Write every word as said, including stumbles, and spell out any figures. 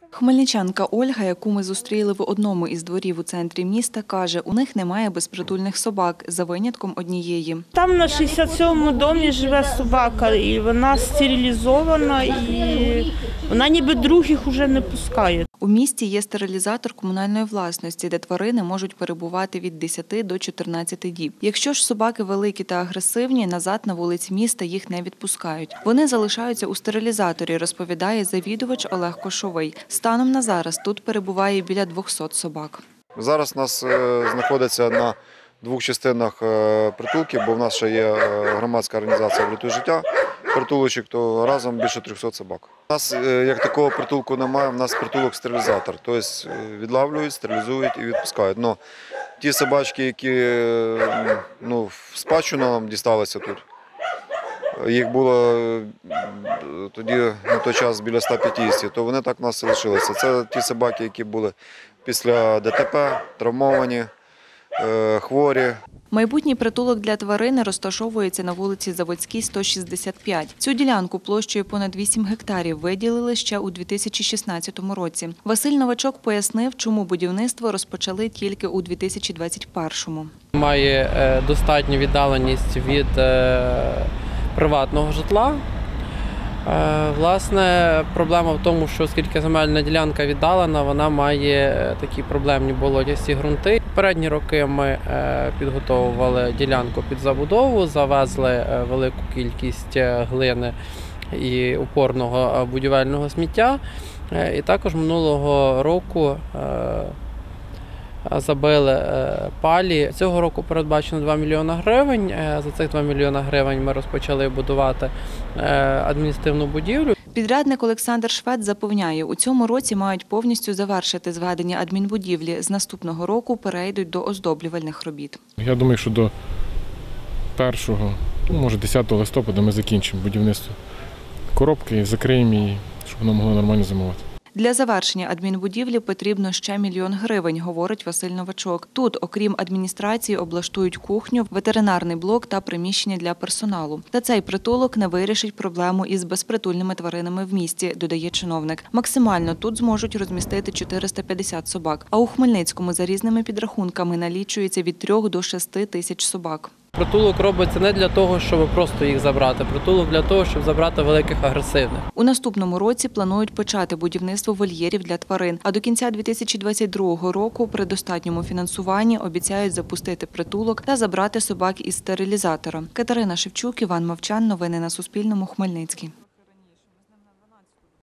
Хмельничанка Ольга, яку ми зустріли в одному із дворів у центрі міста, каже, у них немає безпритульних собак, за винятком однієї. Там на шістдесят сьомому домі живе собака, і вона стерилізована, і вона ніби других вже не пускає. У місті є стерилізатор комунальної власності, де тварини можуть перебувати від десяти до чотирнадцяти діб. Якщо ж собаки великі та агресивні, назад на вулиці міста їх не відпускають. Вони залишаються у стерилізаторі, розповідає завідувач Олег Кошовий. Станом на зараз тут перебуває біля двохсот собак. Зараз у нас знаходиться на двох частинах притулки, бо в нас ще є громадська організація «Врятуй життя». Притулочок, то разом більше трьохсот собак. У нас як такого притулку немає, у нас притулок-стерилізатор. Тобто відлавлюють, стерилізують і відпускають. Но ті собачки, які ну, в спадщину нам дісталися тут, їх було тоді на той час біля ста п'ятдесят, то вони так у нас і лишилися. Це ті собаки, які були після ДТП, травмовані, хворі. Майбутній притулок для тварин розташовується на вулиці Заводській, сто шістдесят п'ять. Цю ділянку площею понад вісім гектарів виділили ще у дві тисячі шістнадцятому році. Василь Новачок пояснив, чому будівництво розпочали тільки у дві тисячі двадцять першому. Має достатню віддаленість від приватного житла. Власне, проблема в тому, що оскільки земельна ділянка віддалена, вона має такі проблемні болотясті ґрунти. Попередні роки ми підготовували ділянку під забудову, завезли велику кількість глини і упорного будівельного сміття. І також минулого року забили палі. Цього року передбачено два мільйони гривень. За цих два мільйони гривень ми розпочали будувати адміністративну будівлю. Підрядник Олександр Швець запевняє, у цьому році мають повністю завершити зведення адмінбудівлі. З наступного року перейдуть до оздоблювальних робіт. Я думаю, що до першого, ну, може десятого листопада ми закінчимо будівництво коробки, закриємо її, щоб воно могло нормально зимувати. Для завершення адмінбудівлі потрібно ще мільйон гривень, говорить Василь Новачок. Тут, окрім адміністрації, облаштують кухню, ветеринарний блок та приміщення для персоналу. Та цей притулок не вирішить проблему із безпритульними тваринами в місті, додає чиновник. Максимально тут зможуть розмістити чотириста п'ятдесят собак, а у Хмельницькому за різними підрахунками налічується від трьох до шести тисяч собак. Притулок робиться не для того, щоб просто їх забрати. Притулок для того, щоб забрати великих агресивних. У наступному році планують почати будівництво вольєрів для тварин. А до кінця дві тисячі двадцять другого року при достатньому фінансуванні обіцяють запустити притулок та забрати собак із стерилізатора. Катерина Шевчук, Іван Мовчан. Новини на Суспільному. Хмельницький.